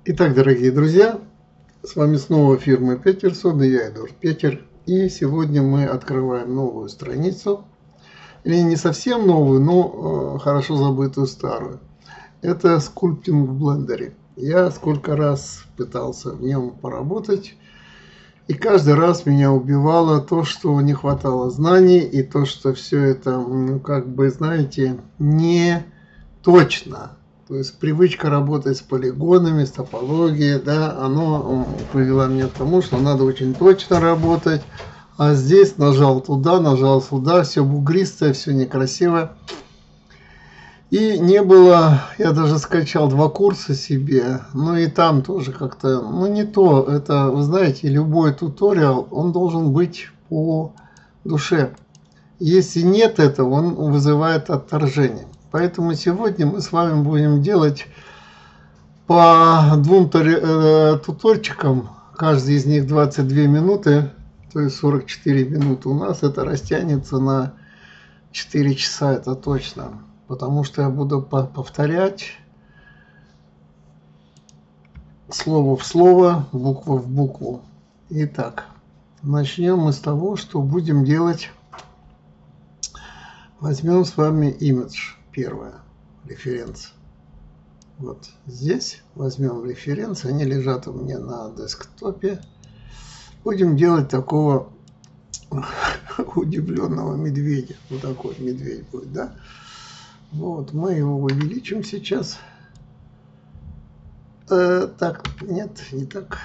Итак, дорогие друзья, с вами снова фирма Петерсон, и я, Эдуард Петер. И сегодня мы открываем новую страницу, или не совсем новую, но хорошо забытую старую. Это скульптинг в блендере. Я сколько раз пытался в нем поработать, и каждый раз меня убивало то, что не хватало знаний, и то, что все это, как бы, знаете, не точно. То есть привычка работать с полигонами, с топологией, да, оно привело меня к тому, что надо очень точно работать. А здесь нажал туда, нажал сюда, все бугристое, все некрасиво. И не было, я даже скачал 2 курса себе, но и там тоже как-то, не то. Это, вы знаете, любой туториал, он должен быть по душе. Если нет этого, он вызывает отторжение. Поэтому сегодня мы с вами будем делать по 2 туторчикам, каждый из них 22 минуты, то есть 44 минуты у нас, это растянется на 4 часа, это точно. Потому что я буду повторять слово в слово, букву в букву. Итак, начнем мы с того, что будем делать. Возьмем с вами имидж, первое, референс. Вот здесь возьмем референс, они лежат у меня на десктопе. Будем делать такого удивленного медведя. Вот такой медведь будет, да? Вот, мы его увеличим сейчас. Так, нет, не так.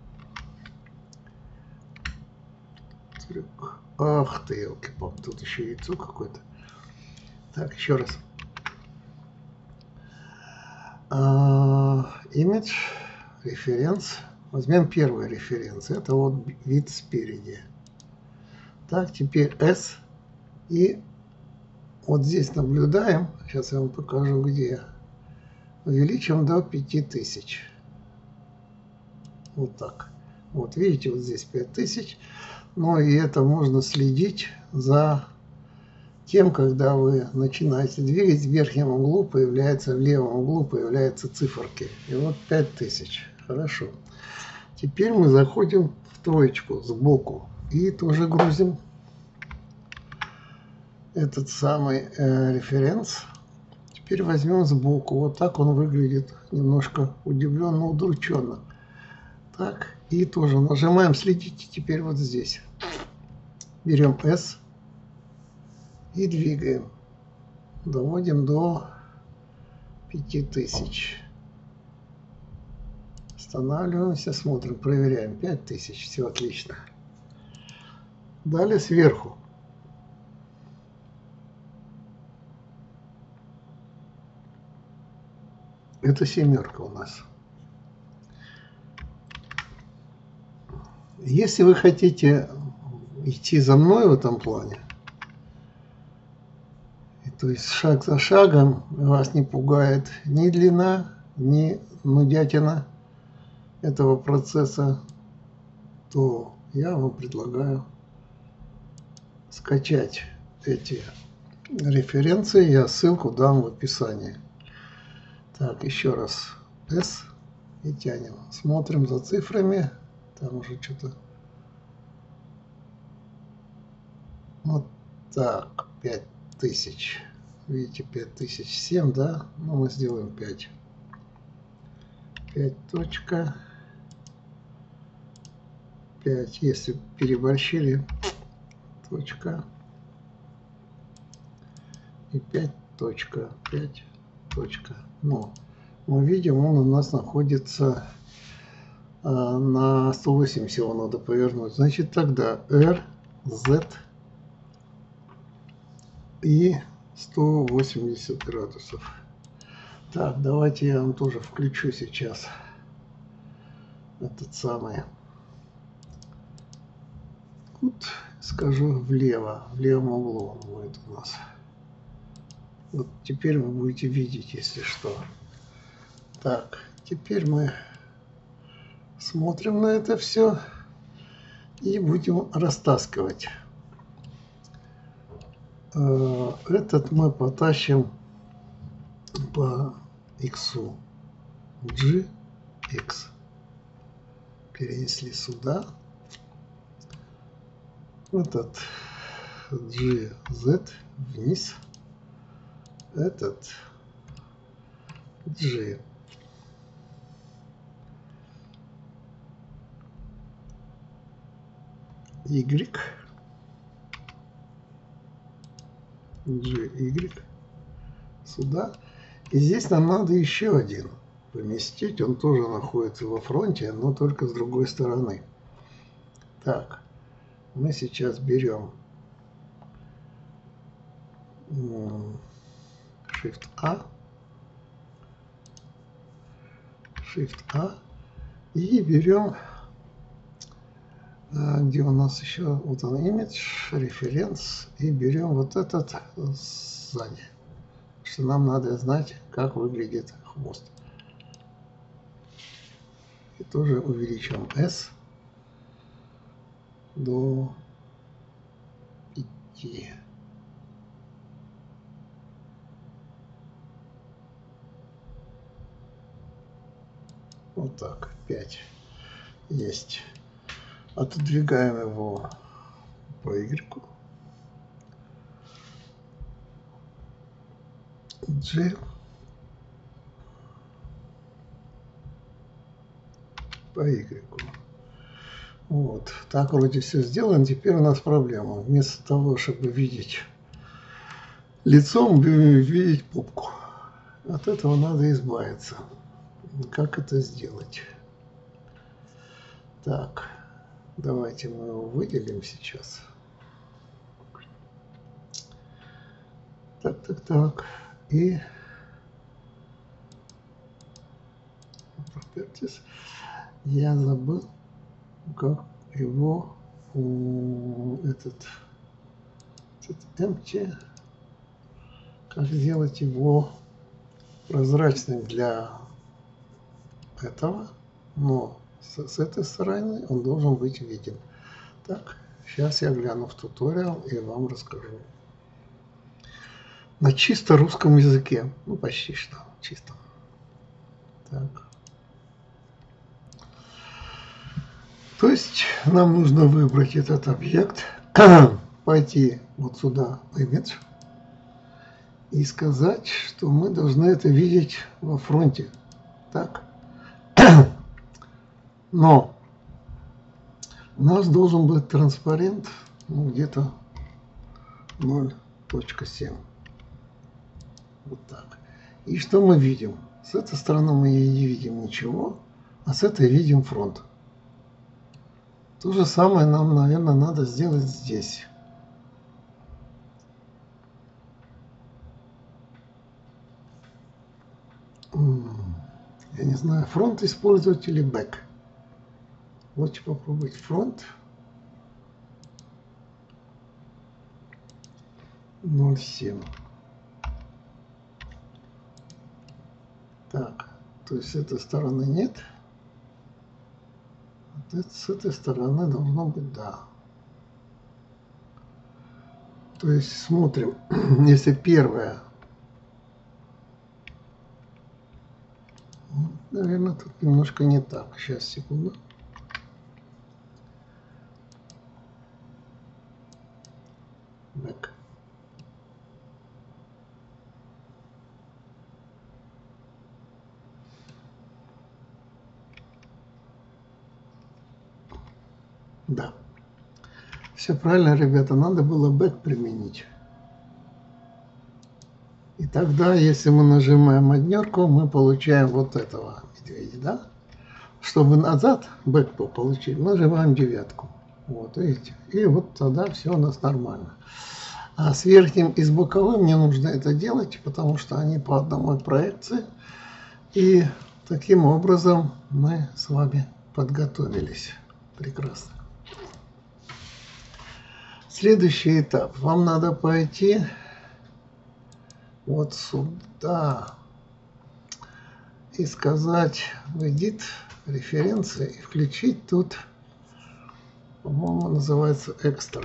Ах ты, елки-палки, тут еще яйцо какое-то. Так, еще раз. Image, референс. Возьмем первый референс. Это вот вид спереди. Так, теперь S. И вот здесь наблюдаем. Сейчас я вам покажу, где. Увеличим до 5000. Вот так. Вот видите, вот здесь 5000. Но и это можно следить за тем, когда вы начинаете двигать, в верхнем углу появляется, в левом углу появляются циферки. И вот 5000. Хорошо. Теперь мы заходим в троечку сбоку и тоже грузим этот самый референс. Теперь возьмем сбоку. Вот так он выглядит, немножко удивленно, удрученно. Так, и тоже нажимаем, следите теперь вот здесь. Берем S и двигаем. Доводим до 5000. Останавливаемся, смотрим, проверяем. 5000, все отлично. Далее сверху. Это семерка у нас. Если вы хотите идти за мной в этом плане, то есть шаг за шагом, вас не пугает ни длина, ни нудятина этого процесса, то я вам предлагаю скачать эти референции. Я ссылку дам в описании. Так, еще раз S и тянем. Смотрим за цифрами. Там уже что-то. Вот так, 5000. Видите, 5007, да? Ну, мы сделаем 5. 5 точка. 5. Если переборщили, точка. И 5 точка. 5 точка. Но мы видим, он у нас находится на 180, его надо повернуть. Значит, тогда R, Z и 180 градусов. Так, давайте я вам тоже включу сейчас этот самый. Вот, скажу влево, в левом углу будет у нас. Вот теперь вы будете видеть, если что. Так, теперь мы смотрим на это все и будем растаскивать. Этот мы потащим по X, G X перенесли сюда. Этот GZ вниз. Этот G Y сюда. И здесь нам надо еще один поместить. Он тоже находится во фронте, но только с другой стороны. Так, мы сейчас берем Shift-A, и берем, где у нас еще, вот он, image, референс, и берем вот этот сзади, что нам надо знать, как выглядит хвост. И тоже увеличим S до 5. Вот так, 5 есть. Отодвигаем его по Y. G по Y. Вот, так вроде все сделано. Теперь у нас проблема. Вместо того, чтобы видеть лицом, будем видеть попку. От этого надо избавиться. Как это сделать? Так, давайте мы его выделим сейчас. Так. И Properties. Я забыл, как его этот empty, как сделать его прозрачным для этого, но с этой стороны он должен быть виден. Так, сейчас я гляну в туториал и вам расскажу. На чисто русском языке, ну почти что чисто. Так. То есть нам нужно выбрать этот объект, пойти вот сюда в Image и сказать, что мы должны это видеть во фронте. Так. Но у нас должен быть транспарент, ну, где-то 0.7. Вот так. И что мы видим? С этой стороны мы не видим ничего, а с этой видим фронт. То же самое нам, наверное, надо сделать здесь. Я не знаю, фронт использовать или бэк. Вот попробовать фронт. 0.7. Так, то есть с этой стороны нет. С этой стороны должно быть да. То есть смотрим, если первое, наверное, тут немножко не так. Сейчас, секунду. Back. Да. Все правильно, ребята, надо было back применить. И тогда, если мы нажимаем однерку, мы получаем вот этого медведя, да? Чтобы назад back получить, нажимаем 9. Вот, видите? И вот тогда все у нас нормально. А с верхним и с боковым не нужно это делать, потому что они по одной проекции. И таким образом мы с вами подготовились. Прекрасно. Следующий этап. Вам надо пойти вот сюда и сказать в Edit, референции, и включить тут, по-моему, называется экстра.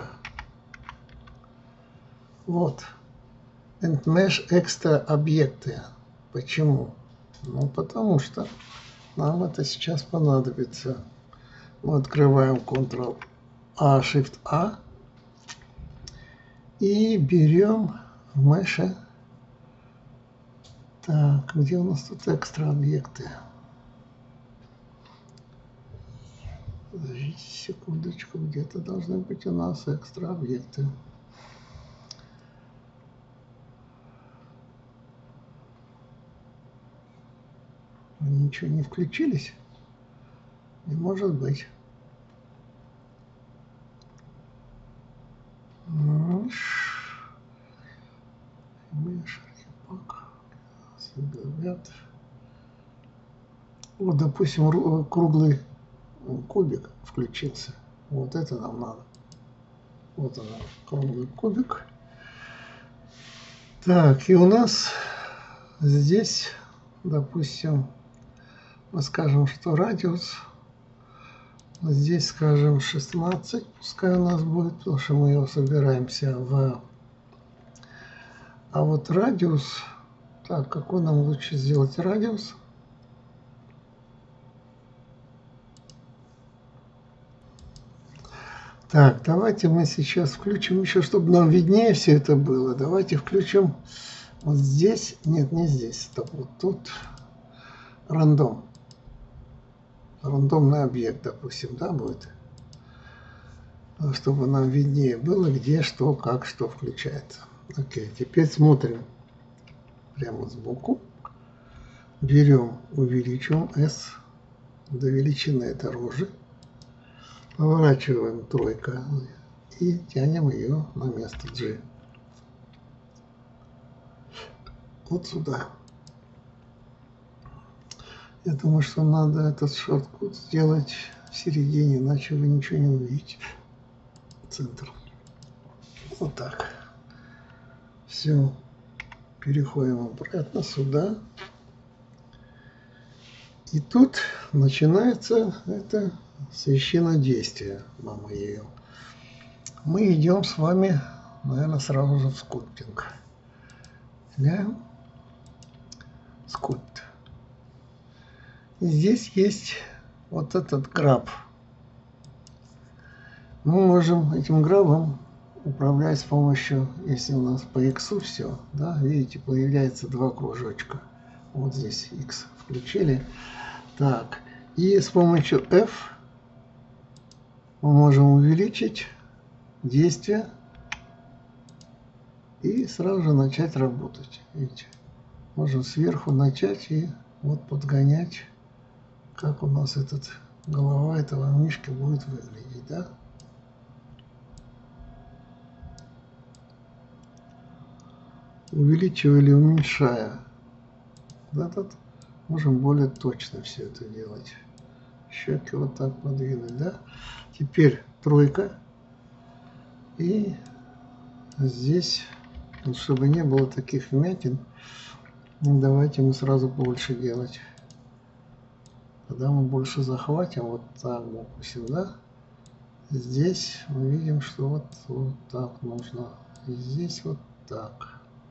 Вот. And Mesh экстра объекты. Почему? Ну, потому что нам это сейчас понадобится. Мы открываем Ctrl-A, Shift-A и берем в Mesh. Так, где у нас тут экстра объекты? Подождите секундочку, где-то должны быть у нас экстра объекты. Они ничего не включились? Не может быть. Вот, допустим, круглый кубик включился. Вот это нам надо. Вот он, круглый кубик. Так, и у нас здесь, допустим, мы скажем, что радиус. Здесь скажем 16, пускай у нас будет, потому что мы его собираемся в... А вот радиус, так, какой нам лучше сделать радиус? Так, давайте мы сейчас включим еще, чтобы нам виднее все это было. Давайте включим вот здесь, нет, не здесь, стоп, вот тут рандом. Рандомный объект, допустим, да, будет? Чтобы нам виднее было, где, что, как, что включается. Окей, теперь смотрим прямо сбоку. Берем, увеличиваем S до величины этой рожи. Поворачиваем тройка и тянем ее на место G. Вот сюда. Я думаю, что надо этот шорткут сделать в середине, иначе вы ничего не увидите. Центр. Вот так. Все. Переходим обратно сюда. И тут начинается это священнодействие, мама ее. Мы идем с вами, наверное, сразу же в скульптинг. Да? Скульпт. И здесь есть вот этот граб. Мы можем этим грабом управлять с помощью, если у нас по X все, да, видите, появляется два кружочка. Вот здесь X включили. Так, и с помощью F мы можем увеличить действие и сразу же начать работать. Видите, можем сверху начать и вот подгонять, как у нас этот голова этого мишки будет выглядеть, да? Увеличивая или уменьшая этот, можем более точно все это делать. Щеки вот так подвинуть, да? Теперь тройка. И здесь, чтобы не было таких вмятин, давайте мы сразу больше делать. Когда мы больше захватим, вот так, допустим, да? Здесь мы видим, что вот так нужно. И здесь вот так.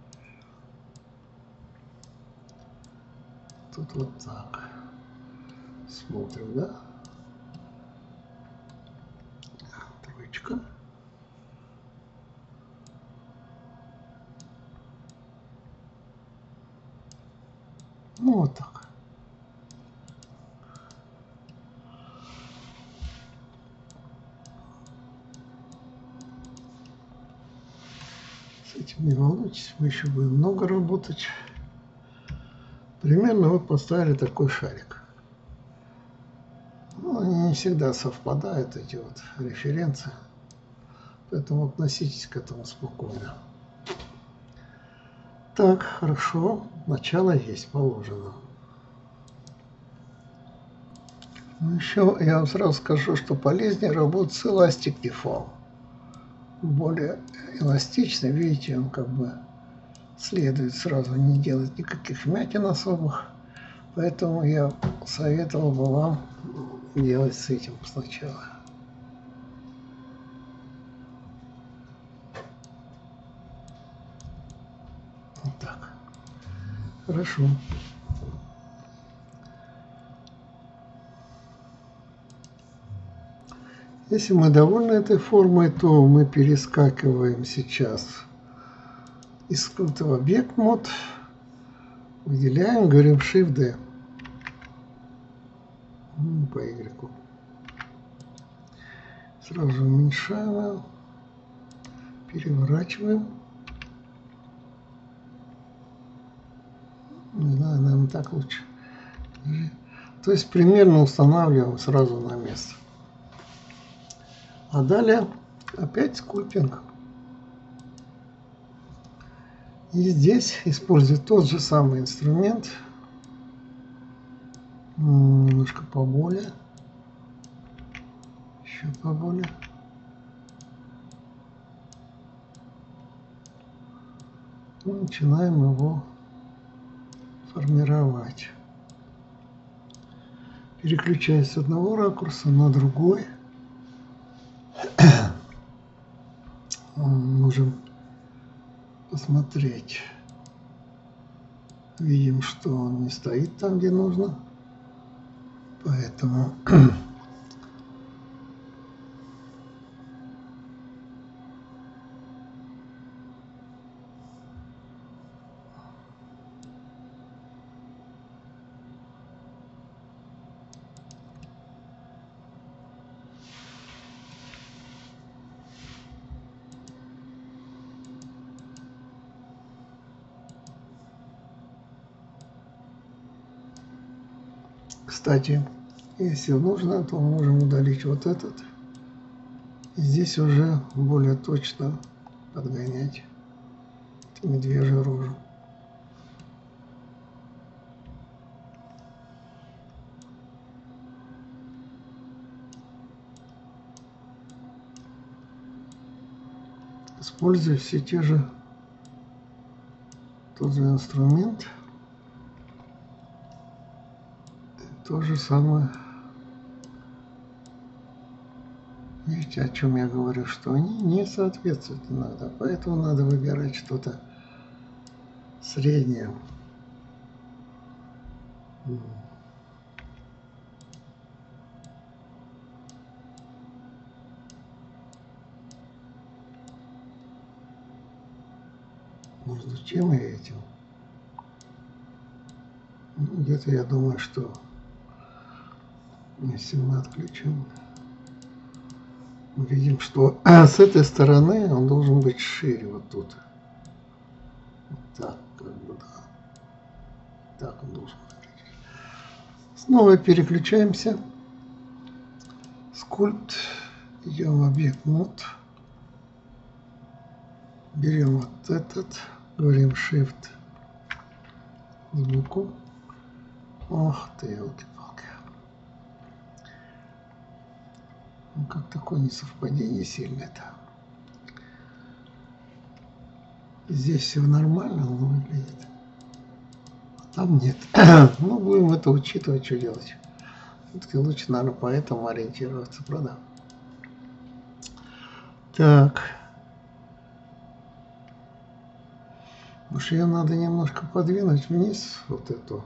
Тут вот так. Смотрим, да? Троечка. Ну, вот так. С этим не волнуйтесь, мы еще будем много работать. Примерно вот поставили такой шарик. Ну, они не всегда совпадают, эти вот референсы. Поэтому относитесь к этому спокойно. Так, хорошо. Начало есть, положено. Ну, еще я вам сразу скажу, что полезнее работать с Elastic Default. Более эластичный, видите, он как бы следует сразу не делать никаких вмятин особых. Поэтому я советовал бы вам делать с этим сначала. Вот так. Хорошо. Если мы довольны этой формой, то мы перескакиваем сейчас из скрытого объект мод, выделяем, говорим Shift-D по Y. Сразу же уменьшаем, переворачиваем. Не знаю, наверное, так лучше. То есть примерно устанавливаем сразу на место. А далее опять скульптинг. И здесь использую тот же самый инструмент. Немножко поболее. Еще поболее. И начинаем его формировать. Переключаясь с одного ракурса на другой. Можем посмотреть. Видим, что он не стоит там, где нужно. Поэтому кстати, если нужно, то можем удалить вот этот. И здесь уже более точно подгонять медвежью рожу. Используя все те же, тот же инструмент. То же самое. Видите, о чем я говорю, что они не соответствуют иногда. Поэтому надо выбирать что-то среднее. Между чем и этим. Где-то я думаю, что если мы отключим, мы видим, что с этой стороны он должен быть шире вот тут. Вот так, как бы, да. Так он должен быть. Снова переключаемся. Скульпт. Идем в объект мод. Берем вот этот. Говорим Shift сбоку. Ох ты, елки-палки. Ну, как такое несовпадение сильное-то. Здесь все нормально, но выглядит. А там нет. Ну, будем это учитывать, что делать. Все-таки лучше, наверное, по этому ориентироваться, правда? Так. Может, ее надо немножко подвинуть вниз, вот эту.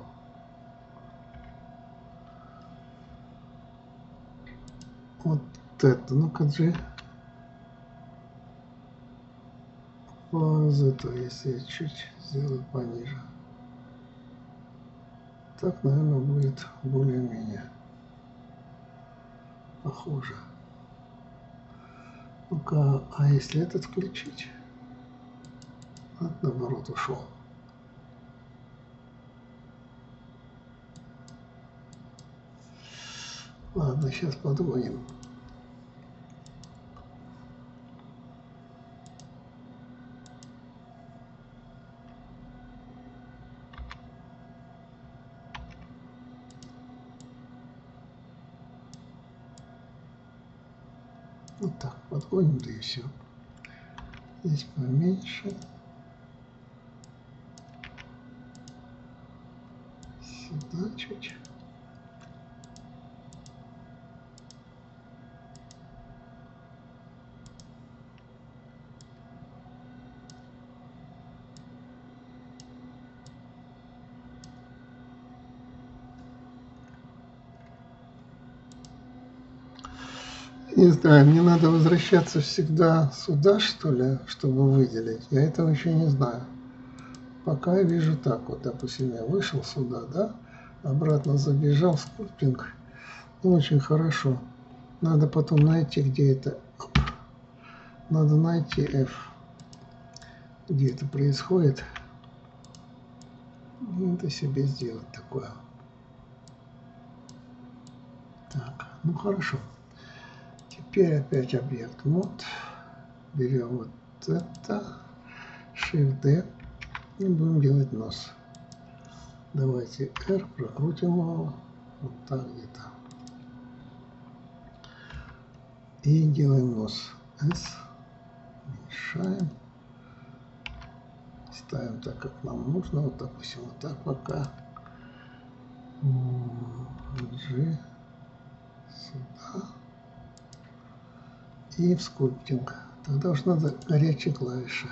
Вот это. Ну-ка же. Вот это, если я чуть сделаю пониже. Так, наверное, будет более-менее похоже. Ну-ка, а если этот включить? Вот наоборот ушел. Ладно, сейчас подгоним. Вот так, подгоним, да и все. Здесь поменьше. Сюда чуть. не знаю, мне надо возвращаться всегда сюда, что ли, чтобы выделить. Я этого еще не знаю. Пока я вижу так вот, допустим, я вышел сюда, да, обратно забежал в скульптинг. Ну, очень хорошо. Надо потом найти, где это. Оп. Надо найти F. Где это происходит. И это себе сделать такое. Так, ну хорошо. Теперь опять объект мод. Берем вот это. Shift-D. И будем делать нос. Давайте R, прокрутим его. Вот так где-то. И делаем нос. S. Уменьшаем. Ставим так, как нам нужно. Вот, допустим, вот так пока. G. Сюда. И в скульптинг. Тогда уж надо горячие клавиши.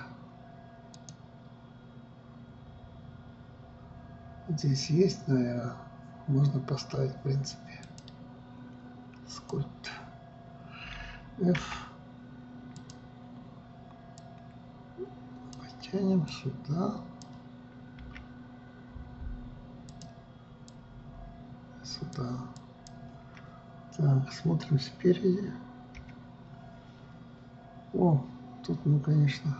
Здесь есть, наверное, можно поставить, в принципе, скульпт. F. Потянем сюда. Сюда. Так, смотрим спереди. О, тут мы, конечно,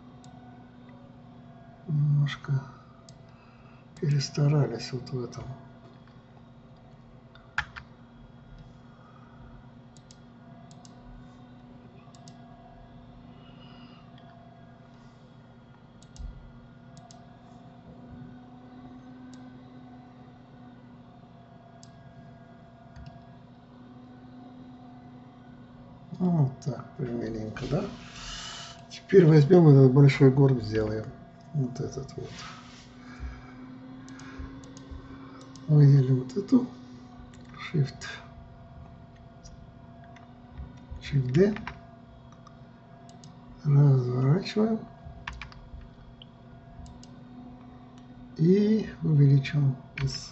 немножко перестарались вот в этом. Вот так, примеренько, да? Теперь возьмем этот большой горб, сделаем. Вот этот вот. Выделим вот эту. Shift-D. Разворачиваем. И увеличиваем S.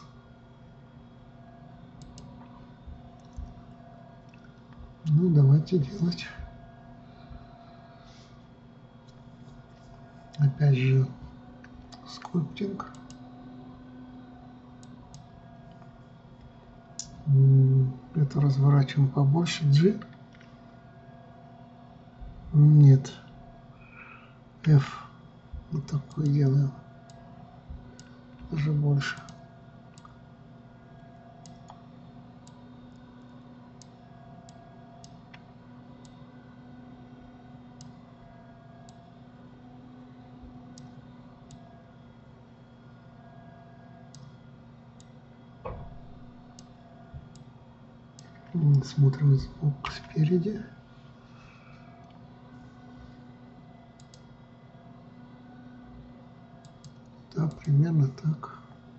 Ну, давайте делать. Опять же, скульптинг. Это разворачиваем побольше. G. Нет. F. Вот такой делаем. Даже больше. Смотрим звук спереди. Да, примерно так.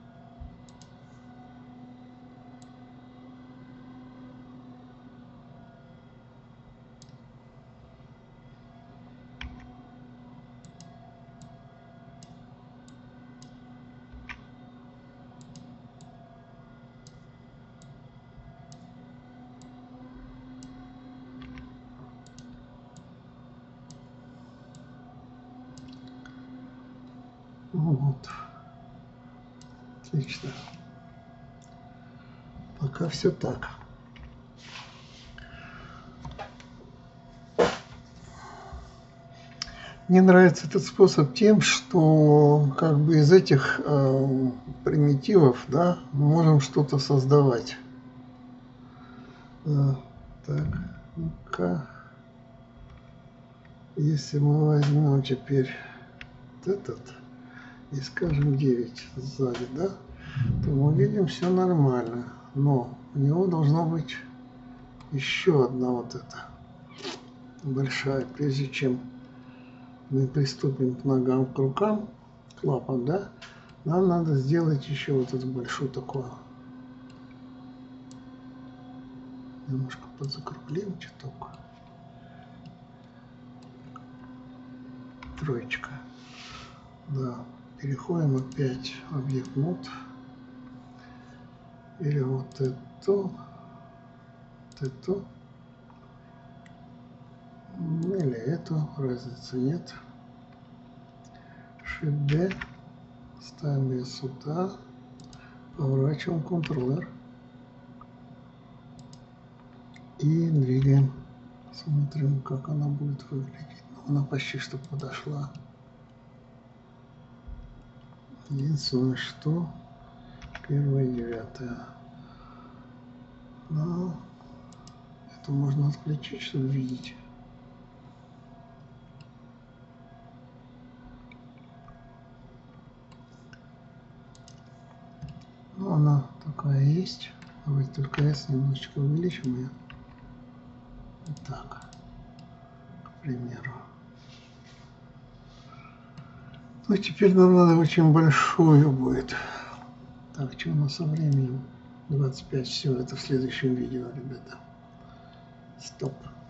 Вот. Отлично. Пока все так. Мне нравится этот способ тем, что как бы из этих примитивов, да, мы можем что-то создавать. Так, ну-ка. Если мы возьмем теперь вот этот и скажем 9 сзади, да, то мы видим все нормально. Но у него должно быть еще одна вот эта большая, прежде чем мы приступим к ногам, к рукам, к лапам, да, нам надо сделать еще вот эту большую такую. Немножко подзакруглим чуток. Троечка. Да. Переходим опять в объект мод. Или вот эту. Вот эту. Или эту, разницы нет. Shift D. Ставим ее сюда. Поворачиваем Ctrl-R. И двигаем. Смотрим, как она будет выглядеть. Она почти что подошла. Единственное, что 1-9. Но это можно отключить, чтобы видеть. Ну, она такая есть. Давайте только S немножечко увеличим ее. Вот так, к примеру. Ну, теперь нам надо очень большую будет. Так, что у нас со временем? 25. Все, это в следующем видео, ребята. Стоп.